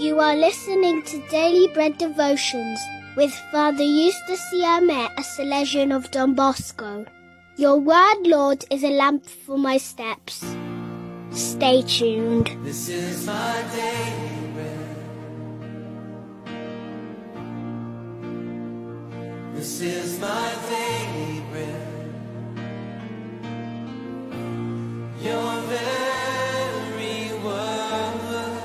You are listening to Daily Bread Devotions with Father Eustace, Siame, a Salesian of Don Bosco. Your word, Lord, is a lamp for my steps. Stay tuned. This is my daily bread. This is my daily bread. Your very word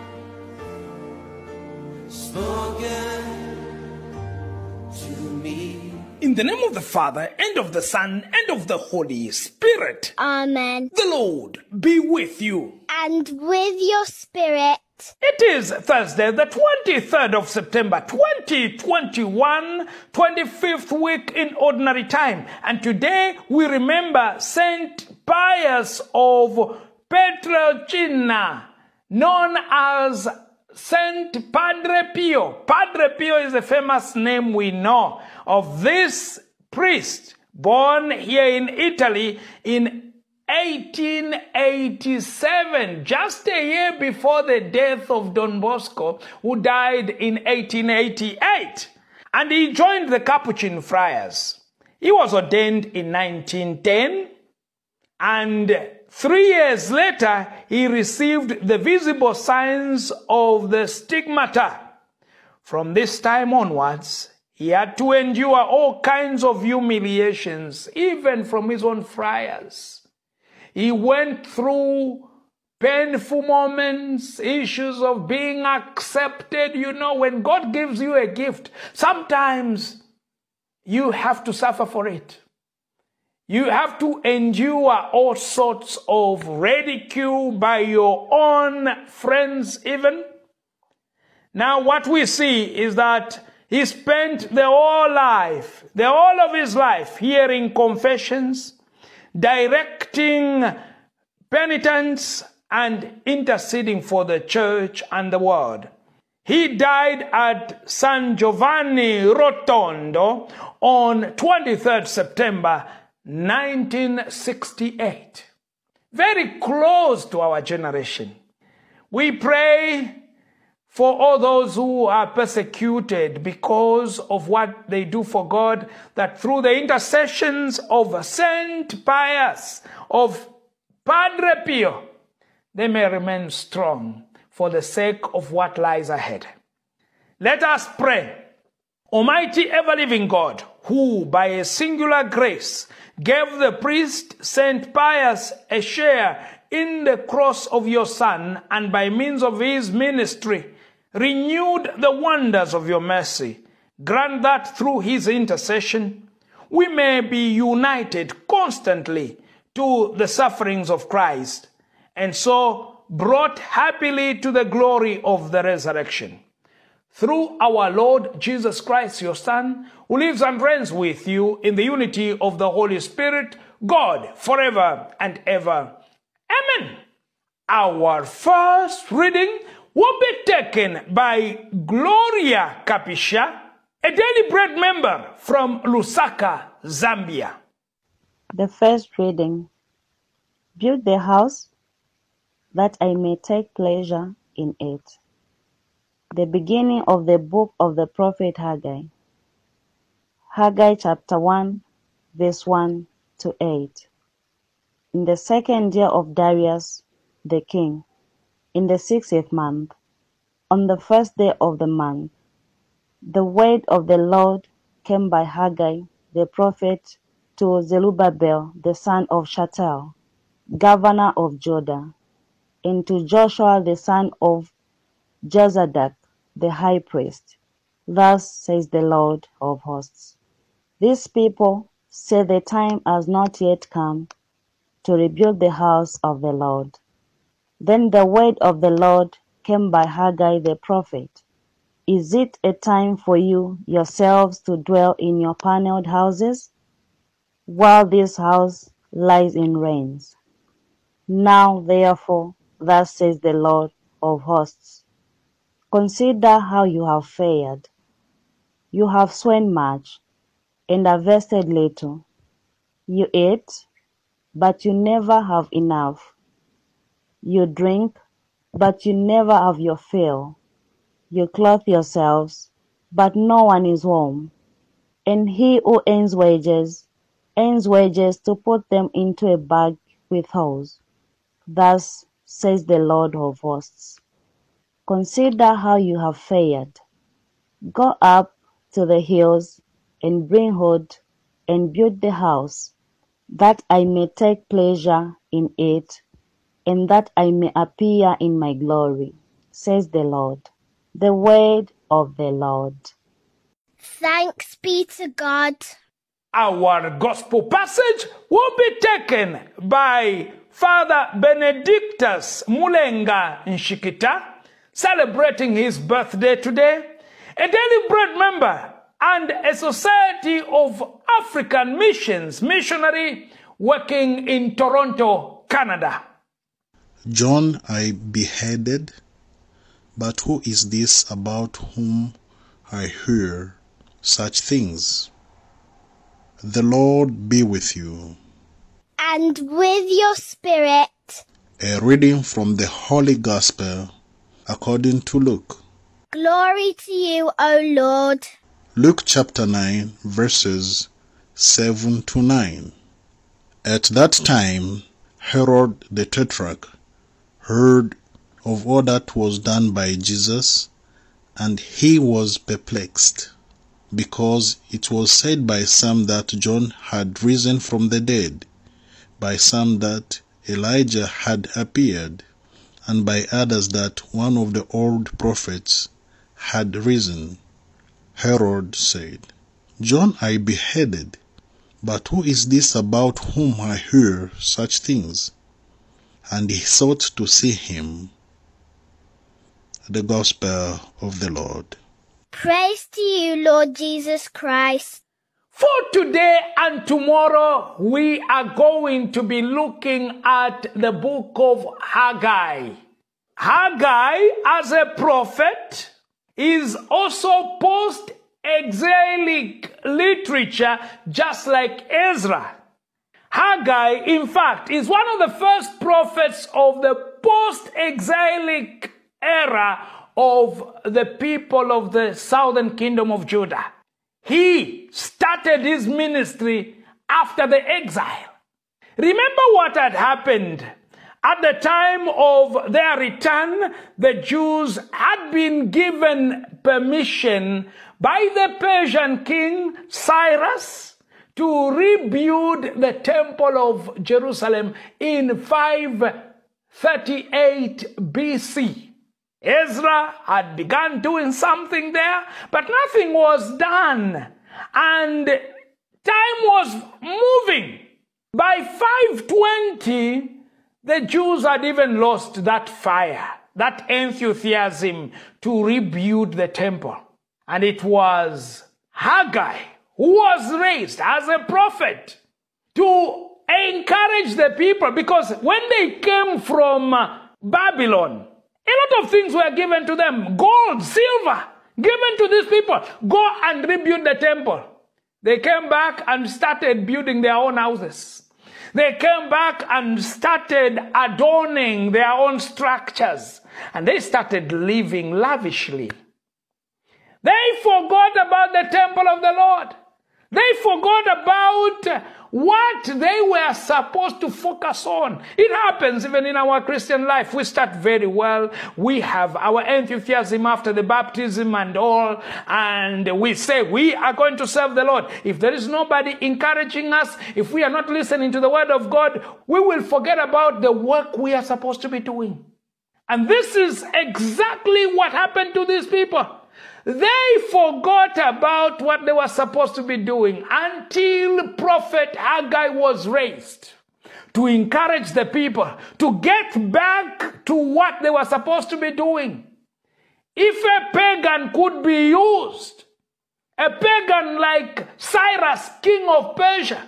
spoken to me. In the name of the Father, and of the Son, and of the Holy Spirit. Amen. The Lord be with you. And with your spirit. It is Thursday, the 23rd of September, 2021, 25th week in Ordinary Time. And today we remember Saint Pius of Pietrelcina, known as Saint Padre Pio. Padre Pio is a famous name we know of this priest, born here in Italy in 1887, just a year before the death of Don Bosco, who died in 1888. And he joined the Capuchin friars. He was ordained in 1910, and 3 years later, he received the visible signs of the stigmata. From this time onwards, he had to endure all kinds of humiliations, even from his own friars. He went through painful moments, issues of being accepted. You know, when God gives you a gift, sometimes you have to suffer for it. You have to endure all sorts of ridicule by your own friends even. Now what we see is that he spent the whole of his life hearing confessions, directing penitents, and interceding for the church and the world. He died at San Giovanni Rotondo on 23rd September 1968. Very close to our generation. We pray for all those who are persecuted because of what they do for God, that through the intercessions of Saint Pius, of Padre Pio, they may remain strong for the sake of what lies ahead. Let us pray. Almighty ever-living God, who by a singular grace gave the priest Saint Pius a share in the cross of your Son, and by means of his ministry renewed the wonders of your mercy, grant that through his intercession we may be united constantly to the sufferings of Christ, and so brought happily to the glory of the resurrection. Through our Lord Jesus Christ, your Son, who lives and reigns with you in the unity of the Holy Spirit, God, forever and ever. Amen. Our first reading will be taken by Gloria Kapisha, a Daily Bread member from Lusaka, Zambia. The first reading. Build the house, that I may take pleasure in it. The beginning of the book of the prophet Haggai. Haggai chapter 1, verse 1 to 8. In the second year of Darius the king, in the 60th month, on the first day of the month, the word of the Lord came by Haggai the prophet to Zerubbabel the son of Shealtiel, governor of Judah, and to Joshua the son of Jozadak the high priest. Thus says the Lord of hosts. These people say the time has not yet come to rebuild the house of the Lord. Then the word of the Lord came by Haggai the prophet. Is it a time for you yourselves to dwell in your paneled houses, while this house lies in ruins? Now therefore, thus says the Lord of hosts, consider how you have fared. You have sown much, and harvested little. You eat, but you never have enough. You drink, but you never have your fill. you clothe yourselves, but no one is warm. And he who earns wages to put them into a bag with holes. Thus says the Lord of hosts, consider how you have fared. Go up to the hills and bring wood and build the house, that I may take pleasure in it, and that I may appear in my glory, says the Lord. The word of the Lord. Thanks be to God. Our gospel passage will be taken by Father Benedictus Mulenga Nshikita, celebrating his birthday today, a Daily Bread member and a Society of African Missions missionary working in Toronto, Canada. John I beheaded, but who is this about whom I hear such things? The Lord be with you. And with your spirit. A reading from the Holy Gospel according to Luke. Glory to you, O Lord. Luke chapter 9, verses 7 to 9. At that time, Herod the Tetrarch heard of all that was done by Jesus, and he was perplexed, because it was said by some that John had risen from the dead, by some that Elijah had appeared, and by others that one of the old prophets had risen. Herod said, John I beheaded, but who is this about whom I hear such things? And he sought to see him. The Gospel of the Lord. Praise to you, Lord Jesus Christ. For today and tomorrow, we are going to be looking at the book of Haggai. Haggai, as a prophet, is also post-exilic literature, just like Ezra. Haggai, in fact, is one of the first prophets of the post-exilic era of the people of the southern kingdom of Judah. He started his ministry after the exile. Remember what had happened. At the time of their return, the Jews had been given permission by the Persian king Cyrus to rebuild the temple of Jerusalem in 538 BC. Ezra had begun doing something there, but nothing was done. And time was moving. By 520, the Jews had even lost that fire, that enthusiasm to rebuild the temple. And it was Haggai who was raised as a prophet to encourage the people, because when they came from Babylon, a lot of things were given to them. Gold, silver, given to these people. Go and rebuild the temple. They came back and started building their own houses. They came back and started adorning their own structures. And they started living lavishly. They forgot about the temple of the Lord. They forgot about what they were supposed to focus on. It happens even in our Christian life. We start very well. We have our enthusiasm after the baptism and all. And we say we are going to serve the Lord. If there is nobody encouraging us, if we are not listening to the word of God, we will forget about the work we are supposed to be doing. And this is exactly what happened to these people. They forgot about what they were supposed to be doing until Prophet Haggai was raised to encourage the people to get back to what they were supposed to be doing. If a pagan could be used, a pagan like Cyrus, king of Persia,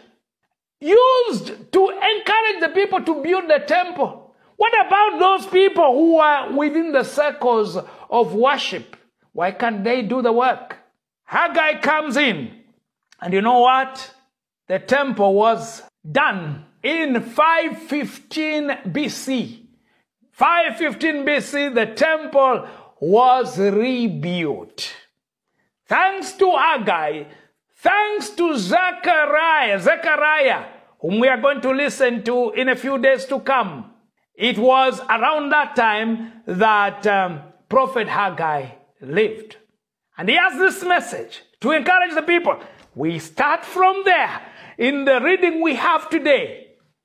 used to encourage the people to build the temple, what about those people who are within the circles of worship? Why can't they do the work? Haggai comes in, and you know what? The temple was done in 515 BC. 515 BC, the temple was rebuilt. Thanks to Haggai, thanks to Zechariah, whom we are going to listen to in a few days to come. It was around that time that Prophet Haggai lived. And he has this message to encourage the people. We start from there in the reading we have today.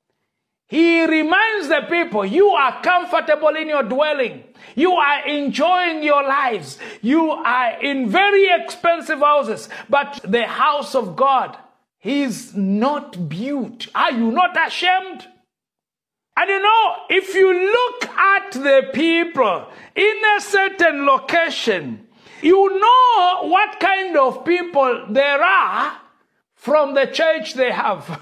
He reminds the people, you are comfortable in your dwelling. You are enjoying your lives. You are in very expensive houses. But the house of God is not built. Are you not ashamed? And you know, if you look at the people in a certain location, you know what kind of people there are from the church they have.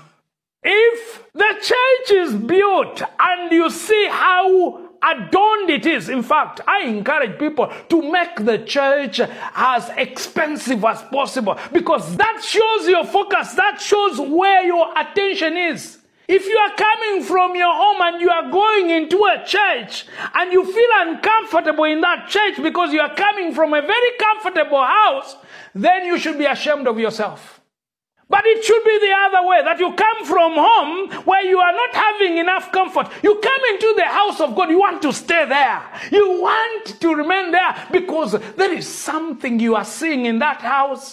If the church is built and you see how adorned it is, in fact, I encourage people to make the church as expensive as possible, because that shows your focus, that shows where your attention is. If you are coming from your home and you are going into a church and you feel uncomfortable in that church because you are coming from a very comfortable house, then you should be ashamed of yourself. But it should be the other way, that you come from home where you are not having enough comfort. You come into the house of God, you want to stay there. You want to remain there because there is something you are seeing in that house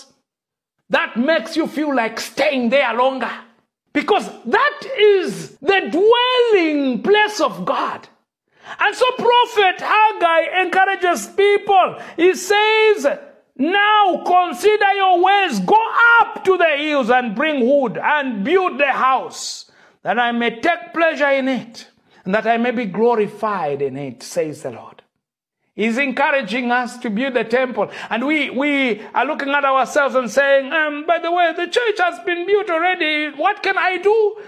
that makes you feel like staying there longer. Because that is the dwelling place of God. And so Prophet Haggai encourages people. He says, now consider your ways, go up to the hills and bring wood and build the house, that I may take pleasure in it, and that I may be glorified in it, says the Lord. He's encouraging us to build the temple. And we are looking at ourselves and saying, by the way, the church has been built already. What can I do?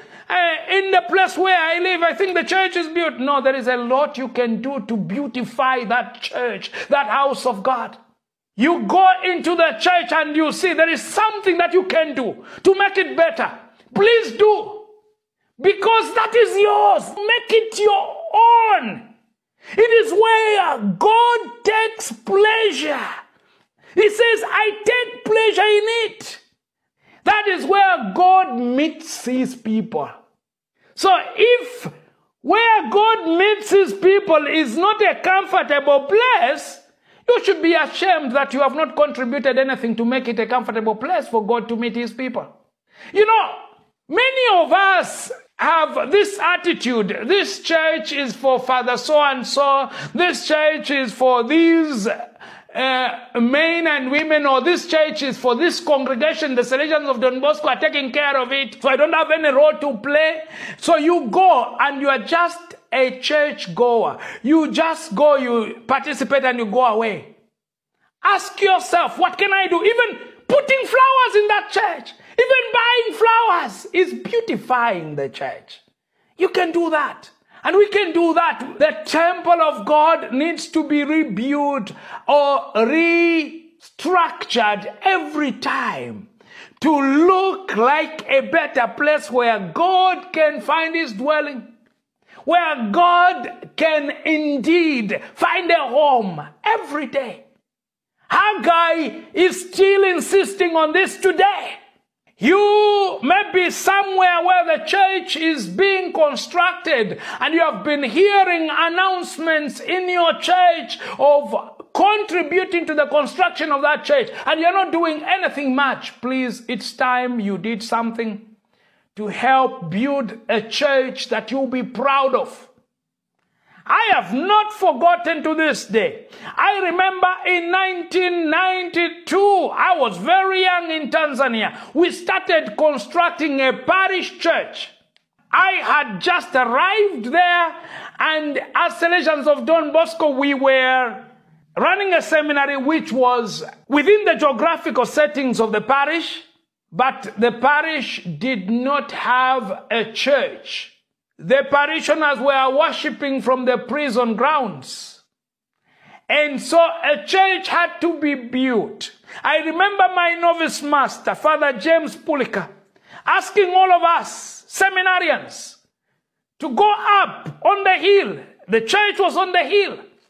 In the place where I live, I think the church is built. No, there is a lot you can do to beautify that church, that house of God. You go into the church and you see there is something that you can do to make it better. Please do. Because that is yours. Make it your own. It is where God takes pleasure. He says, I take pleasure in it. That is where God meets his people. So if where God meets his people is not a comfortable place, you should be ashamed that you have not contributed anything to make it a comfortable place for God to meet his people. You know, many of us have this attitude. This church is for Father so-and-so. This church is for these men and women, or this church is for this congregation. The Salesians of Don Bosco are taking care of it, so I don't have any role to play. So you go and you are just a church goer. You just go, you participate and you go away. Ask yourself, what can I do? Even putting flowers in that church, even buying flowers is beautifying the church. You can do that. And we can do that. The temple of God needs to be rebuilt or restructured every time to look like a better place where God can find his dwelling, where God can indeed find a home every day. Haggai is still insisting on this today. You may be somewhere where the church is being constructed and you have been hearing announcements in your church of contributing to the construction of that church, and you're not doing anything much. Please, it's time you did something to help build a church that you'll be proud of. I have not forgotten to this day. I remember in 1992, I was very young in Tanzania. We started constructing a parish church. I had just arrived there, and as Salesians of Don Bosco, we were running a seminary which was within the geographical settings of the parish, but the parish did not have a church. The parishioners were worshipping from the prison grounds. And so a church had to be built. I remember my novice master, Father James Pulika, asking all of us, seminarians, to go up on the hill. The church was on the hill.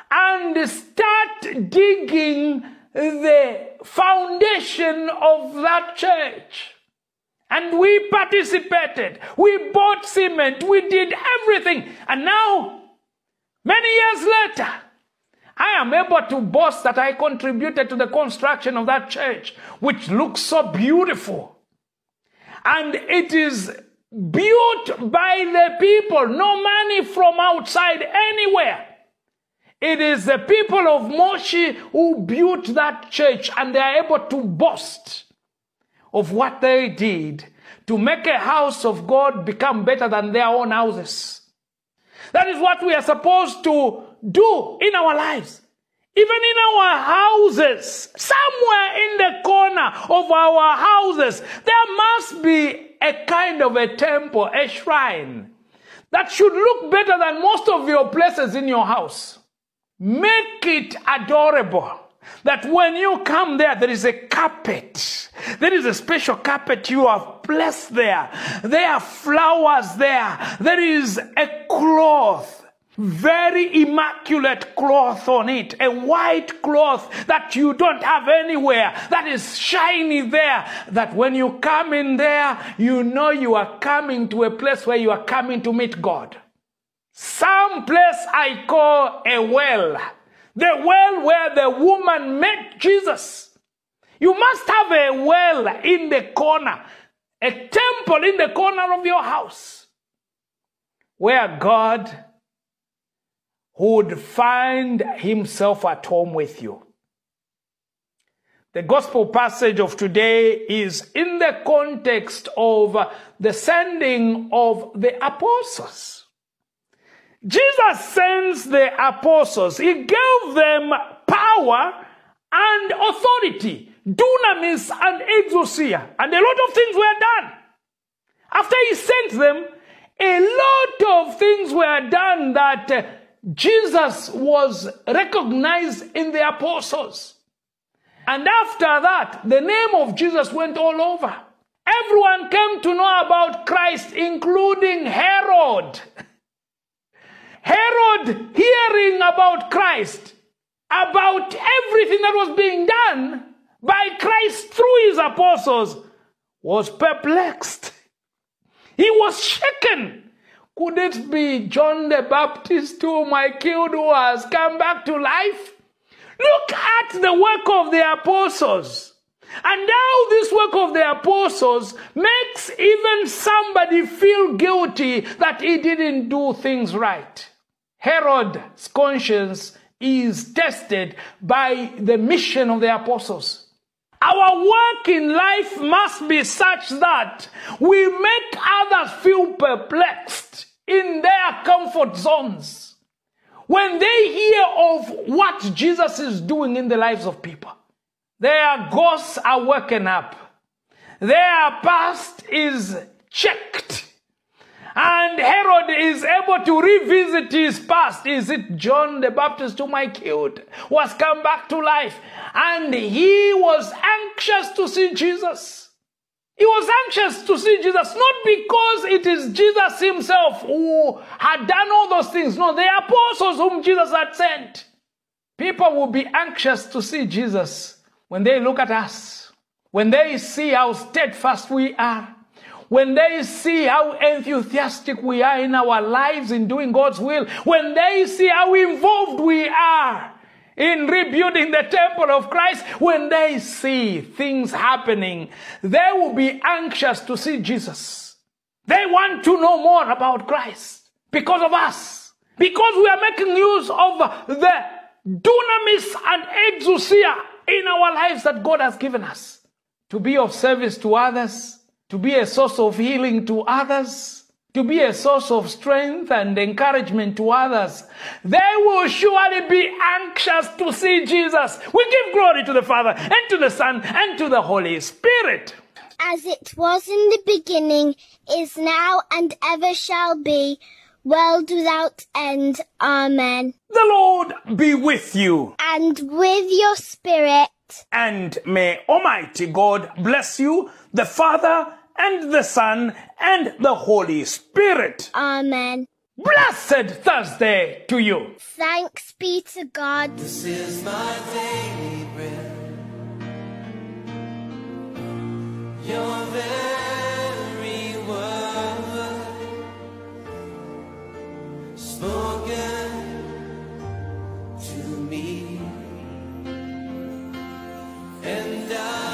and start digging the foundation of that church. And we participated. We bought cement. We did everything. And now, many years later, I am able to boast that I contributed to the construction of that church, which looks so beautiful. And it is built by the people, no money from outside anywhere. It is the people of Moshi who built that church, and they are able to boast of what they did to make a house of God become better than their own houses. That is what we are supposed to do in our lives. Even in our houses, somewhere in the corner of our houses, there must be a kind of a temple, a shrine, that should look better than most of your places in your house. Make it adorable, that when you come there, there is a carpet. There is a special carpet you have placed there. There are flowers there. There is a cloth, very immaculate cloth on it, a white cloth that you don't have anywhere, that is shiny there, that when you come in there, you know you are coming to a place where you are coming to meet God. Some place I call a well. The well where the woman met Jesus. You must have a well in the corner, a temple in the corner of your house, where God would find himself at home with you. The gospel passage of today is in the context of the sending of the apostles. Jesus sends the apostles. He gave them power and authority, dunamis and exousia, and a lot of things were done. After he sent them, a lot of things were done that Jesus was recognized in the apostles. And after that, the name of Jesus went all over. Everyone came to know about Christ, including Herod. Herod, hearing about Christ, about everything that was being done by Christ through his apostles, was perplexed. He was shaken. Could it be John the Baptist whom I killed, who has come back to life? Look at the work of the apostles. And now this work of the apostles makes even somebody feel guilty that he didn't do things right. Herod's conscience is tested by the mission of the apostles. Our work in life must be such that we make others feel perplexed in their comfort zones when they hear of what Jesus is doing in the lives of people. Their ghosts are woken up. Their past is checked. And Herod is able to revisit his past. Is it John the Baptist whom I killed who has come back to life? And he was anxious to see Jesus. He was anxious to see Jesus, not because it is Jesus himself who had done all those things. No, the apostles whom Jesus had sent. People will be anxious to see Jesus when they look at us, when they see how steadfast we are, when they see how enthusiastic we are in our lives in doing God's will, when they see how involved we are in rebuilding the temple of Christ, when they see things happening, they will be anxious to see Jesus. They want to know more about Christ because of us, because we are making use of the dunamis and exousia in our lives that God has given us to be of service to others, to be a source of healing to others, to be a source of strength and encouragement to others. They will surely be anxious to see Jesus. We give glory to the Father and to the Son and to the Holy Spirit. As it was in the beginning, is now, and ever shall be, world without end. Amen. The Lord be with you. And with your spirit. And may Almighty God bless you, the Father and the Son and the Holy Spirit. Amen. Blessed Thursday to you. Thanks be to God. This is my daily bread. Your very word spoken to me, and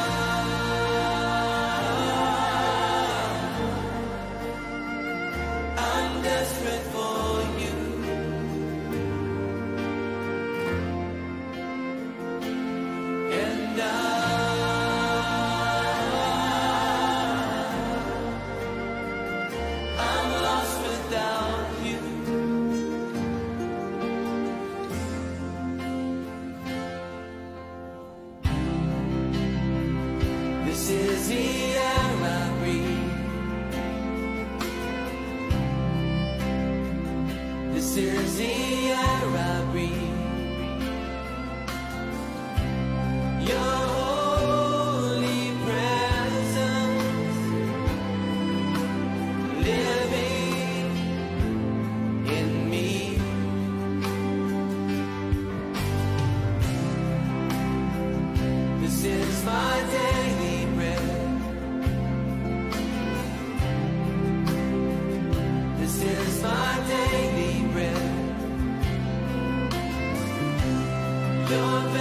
I'm desperate for you, and I'm lost without you. This is the air I breathe. This is the air I breathe. Your holy presence living in me. This is my daily bread. This is my daily bread. Your